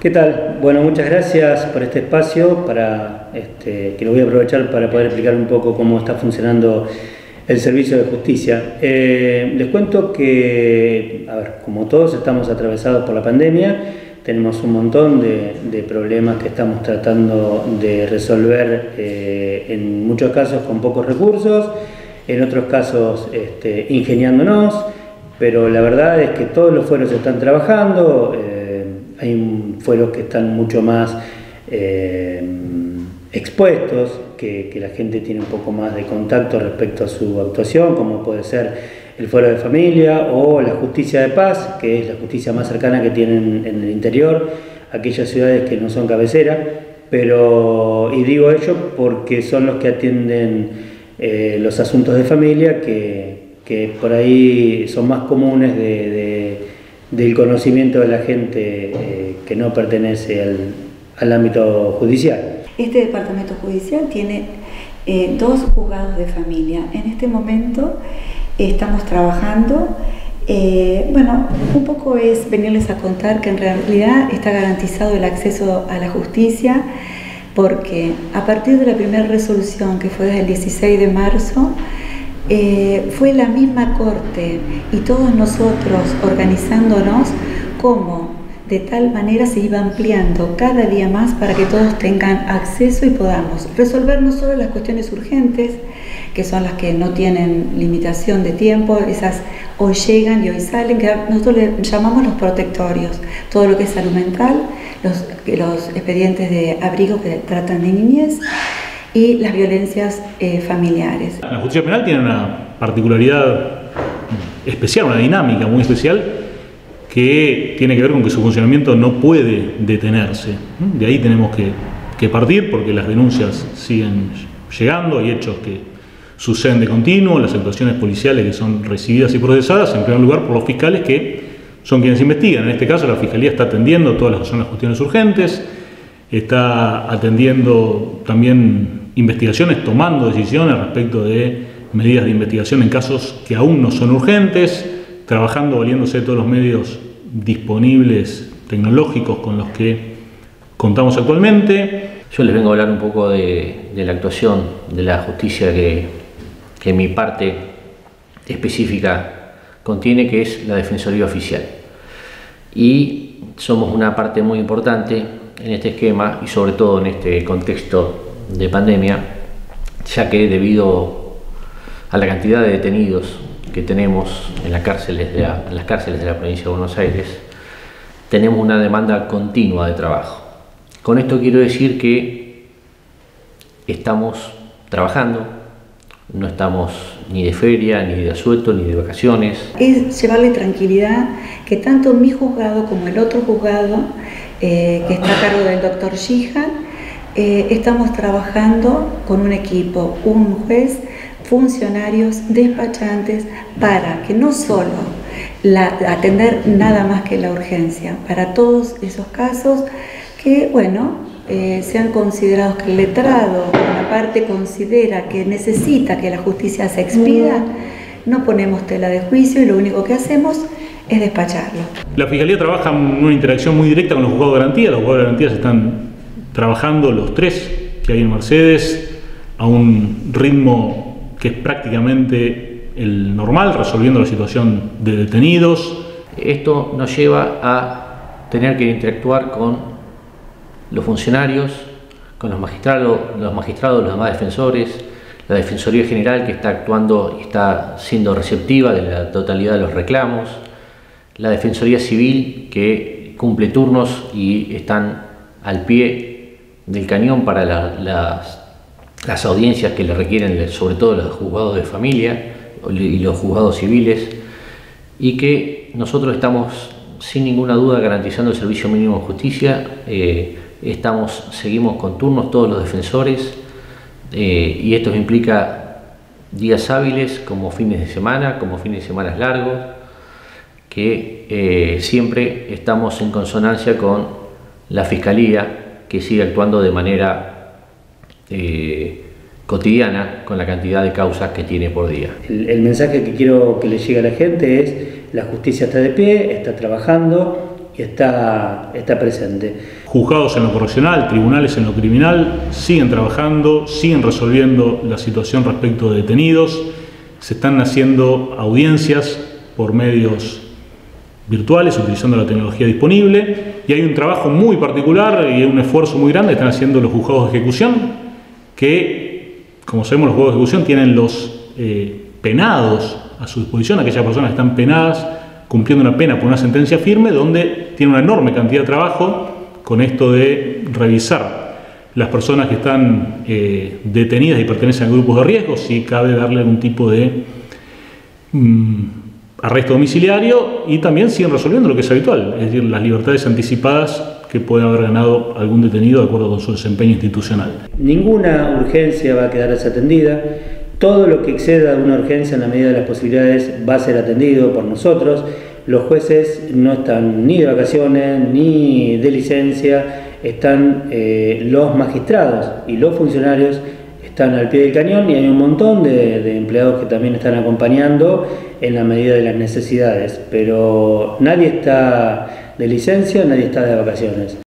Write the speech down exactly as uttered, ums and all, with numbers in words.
¿Qué tal? Bueno, muchas gracias por este espacio, para, este, que lo voy a aprovechar para poder explicar un poco cómo está funcionando el servicio de justicia. Eh, les cuento que, a ver, como todos estamos atravesados por la pandemia, tenemos un montón de, de problemas que estamos tratando de resolver, eh, en muchos casos con pocos recursos, en otros casos este, ingeniándonos, pero la verdad es que todos los fueros están trabajando. Eh, hay fueros que están mucho más eh, expuestos, que, que la gente tiene un poco más de contacto respecto a su actuación, como puede ser el fuero de familia o la justicia de paz, que es la justicia más cercana que tienen en el interior, aquellas ciudades que no son cabecera, pero, y digo ello porque son los que atienden eh, los asuntos de familia, que, que por ahí son más comunes de, de, del conocimiento de la gente eh, que no pertenece al, al ámbito judicial. Este departamento judicial tiene eh, dos juzgados de familia. En este momento estamos trabajando, eh, bueno, un poco es venirles a contar que en realidad está garantizado el acceso a la justicia, porque a partir de la primera resolución, que fue desde el dieciséis de marzo, eh, fue la misma Corte y todos nosotros organizándonos como de tal manera se iba ampliando cada día más para que todos tengan acceso y podamos resolver no solo las cuestiones urgentes, que son las que no tienen limitación de tiempo, esas hoy llegan y hoy salen, que nosotros le llamamos los protectorios, todo lo que es salud mental, los, los expedientes de abrigo que tratan de niñez y las violencias eh, familiares. La justicia penal tiene una particularidad especial, una dinámica muy especial, que tiene que ver con que su funcionamiento no puede detenerse. De ahí tenemos que, que partir, porque las denuncias siguen llegando, hay hechos que suceden de continuo, las actuaciones policiales que son recibidas y procesadas, en primer lugar por los fiscales, que son quienes investigan. En este caso la Fiscalía está atendiendo todas las que son las cuestiones urgentes, está atendiendo también investigaciones, tomando decisiones respecto de medidas de investigación en casos que aún no son urgentes, trabajando valiéndose de todos los medios disponibles tecnológicos con los que contamos actualmente. Yo les vengo a hablar un poco de, de la actuación de la justicia que, que mi parte específica contiene, que es la Defensoría Oficial. Y somos una parte muy importante en este esquema y sobre todo en este contexto de pandemia, ya que debido a la cantidad de detenidos que tenemos en las cárceles de la, en las cárceles de la provincia de Buenos Aires, tenemos una demanda continua de trabajo. Con esto quiero decir que estamos trabajando, no estamos ni de feria, ni de asueto, ni de vacaciones. Es llevarle tranquilidad que tanto mi juzgado como el otro juzgado, eh, que está a cargo del doctor Gihan, eh, estamos trabajando con un equipo, un juez, funcionarios, despachantes, para que no solo la, atender nada más que la urgencia, para todos esos casos que, bueno, eh, sean considerados que el letrado, una parte considera que necesita que la justicia se expida, no ponemos tela de juicio y lo único que hacemos es despacharlo. La Fiscalía trabaja en una interacción muy directa con los juzgados de garantía. Los juzgados de garantía están trabajando los tres que hay en Mercedes a un ritmo que es prácticamente el normal, resolviendo la situación de detenidos. Esto nos lleva a tener que interactuar con los funcionarios, con los magistrados, los magistrados, los demás defensores, la Defensoría General, que está actuando y está siendo receptiva de la totalidad de los reclamos, la Defensoría Civil, que cumple turnos y están al pie del cañón para la, las las audiencias que le requieren, sobre todo los juzgados de familia y los juzgados civiles, y que nosotros estamos sin ninguna duda garantizando el servicio mínimo de justicia. Eh, estamos, seguimos con turnos todos los defensores, eh, y esto implica días hábiles como fines de semana, como fines de semana largos, que eh, siempre estamos en consonancia con la Fiscalía, que sigue actuando de manera Eh, cotidiana con la cantidad de causas que tiene por día. El, el mensaje que quiero que le llegue a la gente es: la justicia está de pie, está trabajando, y está, está presente. Juzgados en lo correccional, tribunales en lo criminal, siguen trabajando, siguen resolviendo la situación respecto de detenidos, se están haciendo audiencias por medios virtuales, utilizando la tecnología disponible, y hay un trabajo muy particular y un esfuerzo muy grande que están haciendo los juzgados de ejecución, que, como sabemos, los juzgados de ejecución tienen los eh, penados a su disposición, aquellas personas que están penadas cumpliendo una pena por una sentencia firme, donde tiene una enorme cantidad de trabajo con esto de revisar las personas que están eh, detenidas y pertenecen a grupos de riesgo, si cabe darle algún tipo de mmm, arresto domiciliario, y también siguen resolviendo lo que es habitual, es decir, las libertades anticipadas que puede haber ganado algún detenido de acuerdo con su desempeño institucional. Ninguna urgencia va a quedar desatendida. Todo lo que exceda de una urgencia en la medida de las posibilidades va a ser atendido por nosotros. Los jueces no están ni de vacaciones ni de licencia, están eh, los magistrados y los funcionarios están al pie del cañón, y hay un montón de, de empleados que también están acompañando en la medida de las necesidades, pero nadie está de licencia, nadie está de vacaciones.